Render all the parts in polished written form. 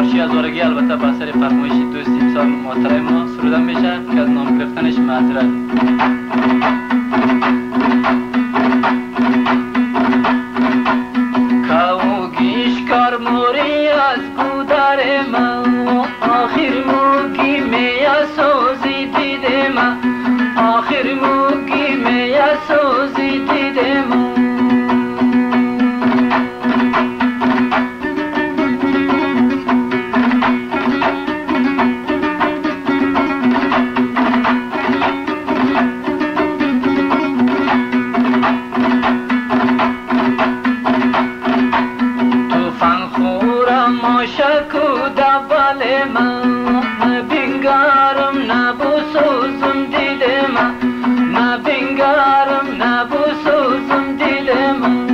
فارسی هزارگی البته به اثر فرمایش دوست انسان محترم ما سروده میشه که از نام گرفتنش معذرت. کاوگیش کار موری از گودر ما آخر موگی میا سوزی دیده ما آخر موگی میا سوزی دیده ما شکو دبل من نبینگارم نبو سوزم دیل من نبینگارم نبو سوزم دیل من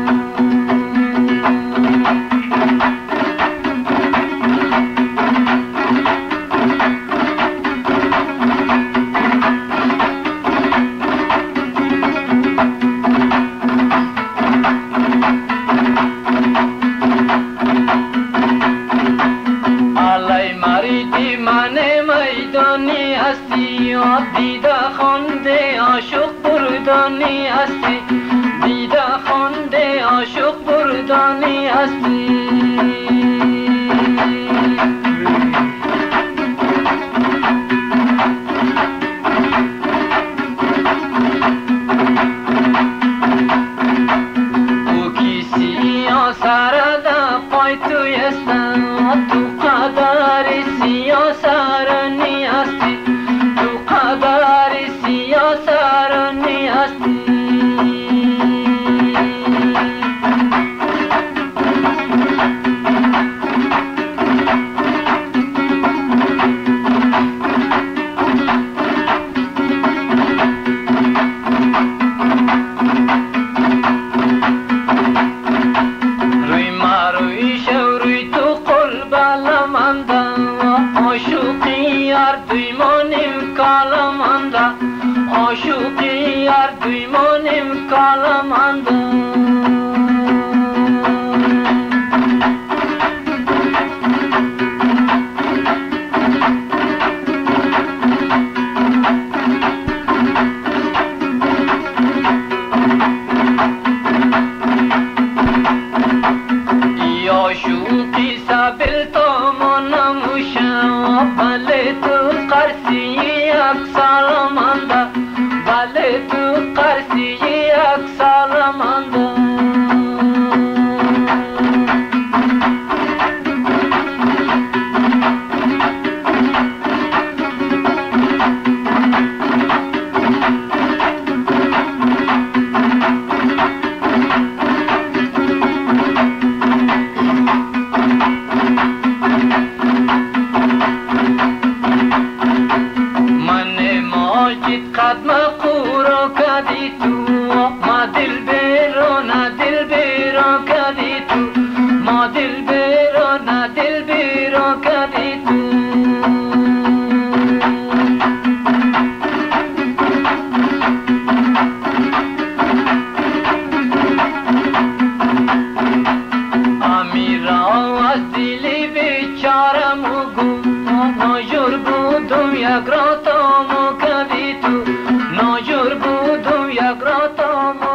میدانی هستی دیده خونده عاشق بردانی هستی دیده خونده عاشق بردانی هستی او کسی سرده پای توی استن تو قدر سیاسرنی هستی تو قدر سیاسرنی هستی روی ما روی شو روی تو قلب لمنده آشوقی یار دویمانیم کالمانده آشوقی یار دویمانیم کالمانده آشوقی سبیل تو منموشم بله تو قرصی یک سالمانده بله تو قرصی یک سالمانده قدم قورو کدی تو ما دل بیرو نه دل بیرو کدی تو ما دل بیرو نه دل بیرو کدی تو امیرا از دلی بیچاره مگو ناجور بودم یک راتم ناجور بودم یک راتم